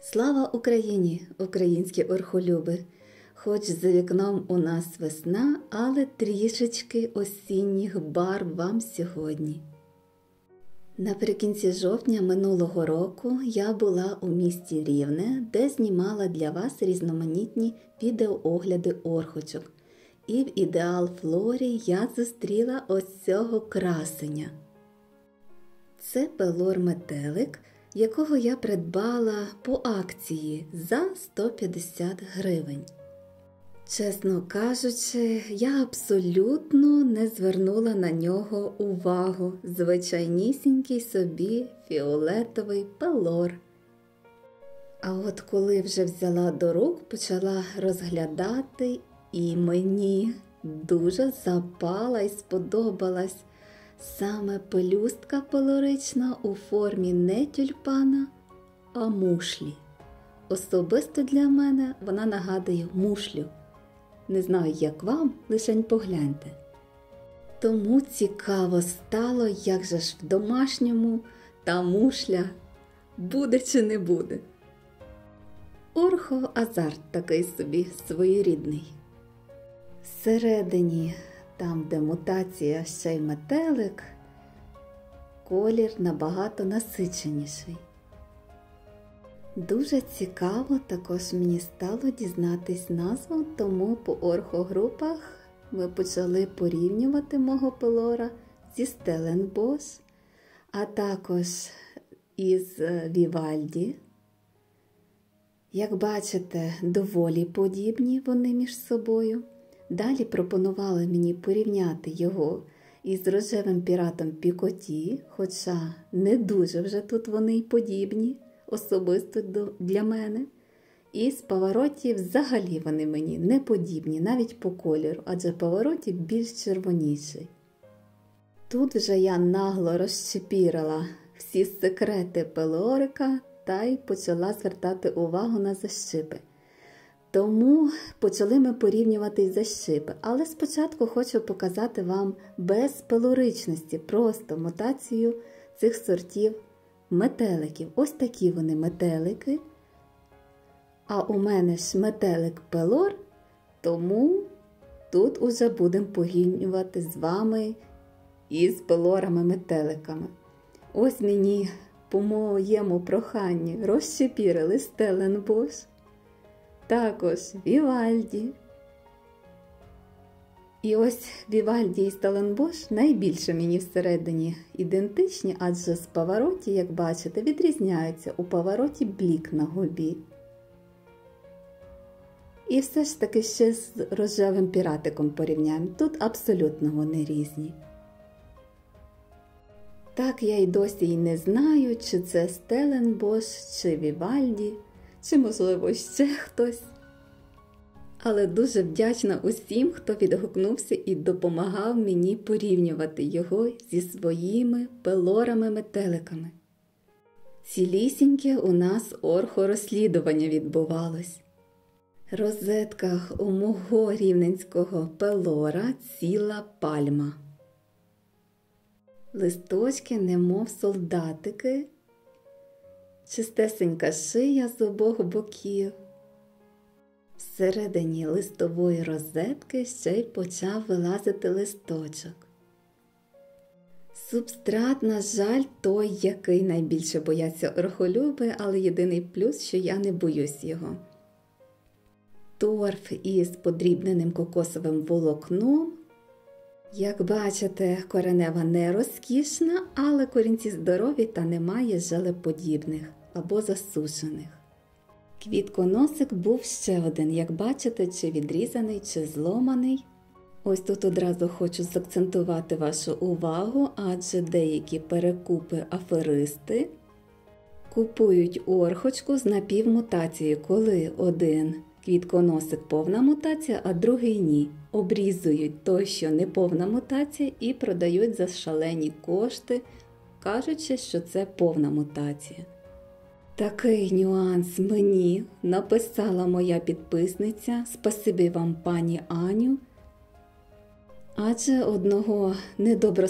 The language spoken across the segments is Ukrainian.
Слава Україні, українські орхолюби! Хоч за вікном у нас весна, але трішечки осінніх барв вам сьогодні. Наприкінці жовтня минулого року я була у місті Рівне, де знімала для вас різноманітні відеоогляди орхочок. І в Ідеал Флорі я зустріла ось цього красеня. Це пелор-метелик, якого я придбала по акції за 150 гривень. Чесно кажучи, я абсолютно не звернула на нього увагу. Звичайнісінький собі фіолетовий пелор. А от коли вже взяла до рук, почала розглядати, і мені дуже запала і сподобалась саме пелюстка пелорична у формі не тюльпана, а мушлі. Особисто для мене вона нагадує мушлю. Не знаю, як вам, лишень погляньте. Тому цікаво стало, як же ж в домашньому та мушля буде чи не буде. Орхоазарт такий собі своєрідний. Всередині, там де мутація ще й метелик, колір набагато насиченіший. Дуже цікаво також мені стало дізнатись назву, тому по орхогрупах ми почали порівнювати мого пелора зі Стелленбош, а також із Вівальді. Як бачите, доволі подібні вони між собою. Далі пропонували мені порівняти його із рожевим піратом Пікоті, хоча не дуже вже тут вони й подібні, особисто для мене. І з Павароті взагалі вони мені не подібні, навіть по кольору, адже Павароті більш червоніший. Тут вже я нагло розчепірила всі секрети пелорика та й почала звертати увагу на защипи. Тому почали ми порівнювати защипи, але спочатку хочу показати вам без пелоричності, просто мутацію цих сортів метеликів. Ось такі вони метелики, а у мене ж метелик пелор, тому тут уже будемо порівнювати з вами із пелорами-метеликами. Ось мені по моєму проханню розчепірили Стелленбош, також Вівальді. І ось Вівальді і Стелленбош найбільше мені всередині ідентичні, адже з Павароті, як бачите, відрізняються. У Павароті блік на губі. І все ж таки ще з рожевим піратиком порівняємо. Тут абсолютно вони різні. Так я й досі й не знаю, чи це Стелленбош, чи Вівальді, чи, можливо, ще хтось. Але дуже вдячна усім, хто відгукнувся і допомагав мені порівнювати його зі своїми пелорами-метеликами. Цілісіньке у нас орхорозслідування відбувалось. В розетках у мого рівненського пелора ціла пальма. Листочки немов солдатики, чистесенька шия з обох боків. Всередині листової розетки ще й почав вилазити листочок. Субстрат, на жаль, той, який найбільше бояться орхолюби, але єдиний плюс, що я не боюсь його. Торф із подрібненим кокосовим волокном. Як бачите, коренева не розкішна, але корінці здорові та немає желеподібних або засушених. Квітконосик був ще один, як бачите, чи відрізаний, чи зломаний. Ось тут одразу хочу заакцентувати вашу увагу, адже деякі перекупи-аферисти купують орхочку з напівмутацією, коли один квітконосик повна мутація, а другий ні. Обрізують той, що не повна мутація, і продають за шалені кошти, кажучи, що це повна мутація. Такий нюанс мені написала моя підписниця, спасибі вам, пані Аню, адже одного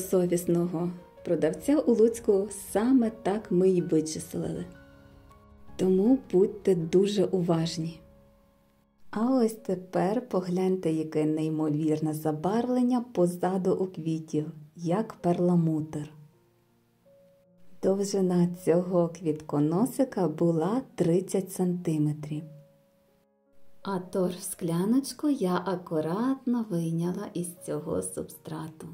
недобросовісного продавця у Луцьку саме так ми й вичислили. Тому будьте дуже уважні. А ось тепер погляньте, яке неймовірне забарвлення позаду у квітів, як перламутр. Довжина цього квітконосика була 30 см. А тож скляночку я акуратно вийняла із цього субстрату.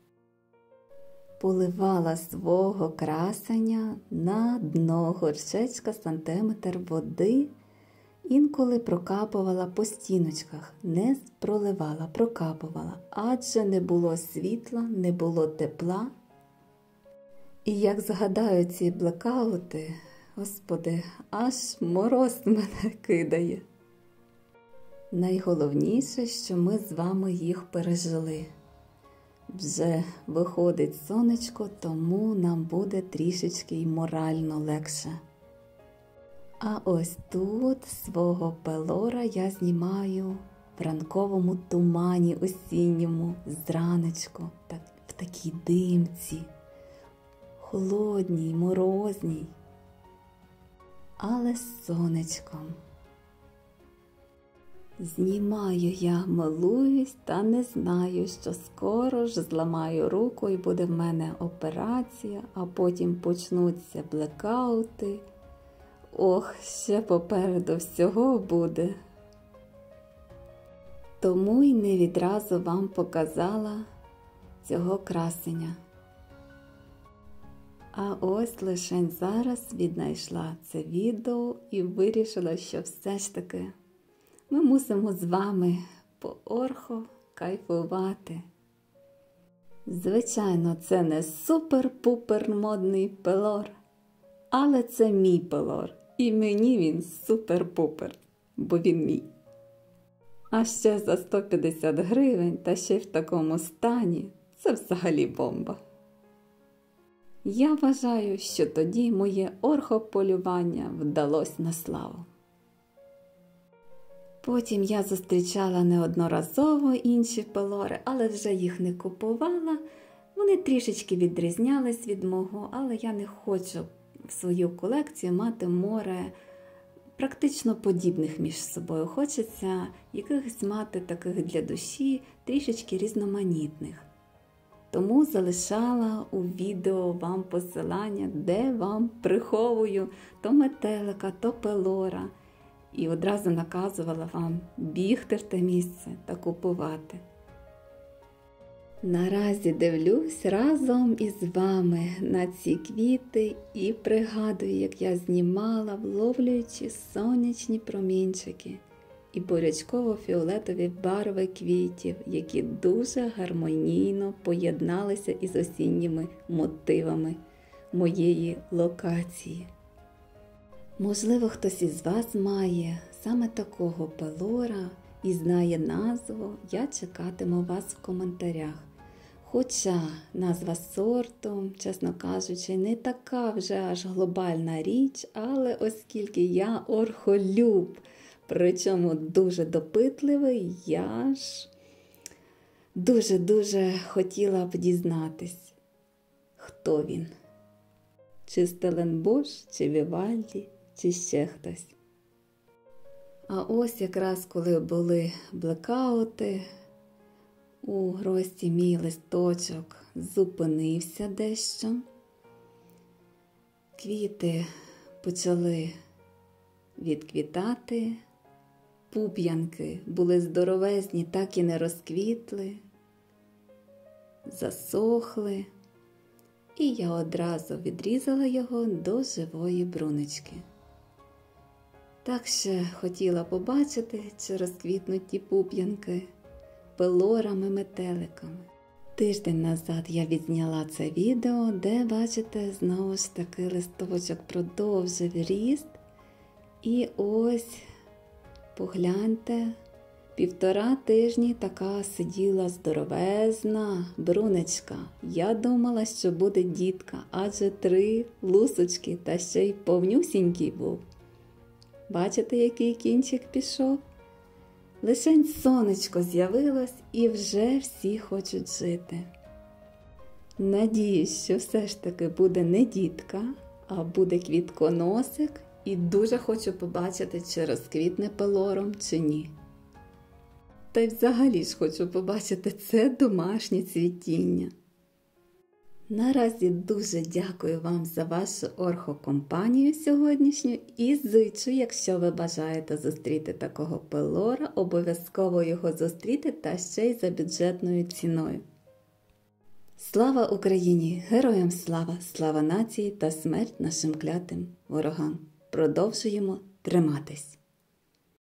Поливала свого красення на дно горшечка сантиметр води, інколи прокапувала по стіночках, не проливала, прокапувала, адже не було світла, не було тепла. І як згадаю ці блекаути, Господи, аж мороз мене кидає. Найголовніше, що ми з вами їх пережили. Вже виходить сонечко, тому нам буде трішечки й морально легше. А ось тут свого пелора я знімаю в ранковому тумані осінньому, зранечку, в такій димці, холодній, морозній, але з сонечком. Знімаю я, милуюсь та не знаю, що скоро ж зламаю руку і буде в мене операція, а потім почнуться блекаути. Ох, ще попереду всього буде. Тому й не відразу вам показала цього красення. А ось лише зараз віднайшла це відео і вирішила, що все ж таки ми мусимо з вами по орхо кайфувати. Звичайно, це не супер-пупер модний пелор, але це мій пелор. І мені він супер-пупер, бо він мій. А ще за 150 гривень та ще й в такому стані – це взагалі бомба. Я вважаю, що тоді моє орхополювання вдалося на славу. Потім я зустрічала неодноразово інші пелори, але вже їх не купувала. Вони трішечки відрізнялись від мого, але я не хочу в свою колекцію мати море практично подібних між собою. Хочеться якихось мати таких для душі, трішечки різноманітних. Тому залишала у відео вам посилання, де вам приховую то метелика, то пелора. І одразу наказувала вам бігти в те місце та купувати. Наразі дивлюсь разом із вами на ці квіти і пригадую, як я знімала, вловлюючи сонячні промінчики і бурячково-фіолетові барви квітів, які дуже гармонійно поєдналися із осінніми мотивами моєї локації. Можливо, хтось із вас має саме такого пелора і знає назву, я чекатиму вас в коментарях. Хоча назва сорту, чесно кажучи, не така вже аж глобальна річ, але оскільки я орхолюб, причому дуже допитливий, я ж дуже-дуже хотіла б дізнатись, хто він. Чи Стеленбош, чи Вівальді, чи ще хтось. А ось якраз коли були блекаути, у грості мій листочок зупинився дещо. Квіти почали відквітати, пуп'янки були здоровезні, так і не розквітли, засохли. І я одразу відрізала його до живої брунечки. Так ще хотіла побачити, чи розквітнуть ті пуп'янки пелорами-метеликами. Тиждень назад я відзняла це відео, де, бачите, знову ж таки листочок продовжив ріст. І ось, погляньте, 1,5 тижні така сиділа здоровезна брунечка. Я думала, що буде дітка, адже 3 лусочки та ще й повнюсінький був. Бачите, який кінчик пішов? Лишень сонечко з'явилось і вже всі хочуть жити. Надіюсь, що все ж таки буде не дітка, а буде квітконосик І дуже хочу побачити, чи розквітне пелором, чи ні. Та й взагалі ж хочу побачити це домашнє цвітіння. Наразі дуже дякую вам за вашу орхокомпанію сьогоднішню і зичу, якщо ви бажаєте зустріти такого пелора, обов'язково його зустріти та ще й за бюджетною ціною. Слава Україні! Героям слава! Слава нації та смерть нашим клятим ворогам! Продовжуємо триматись!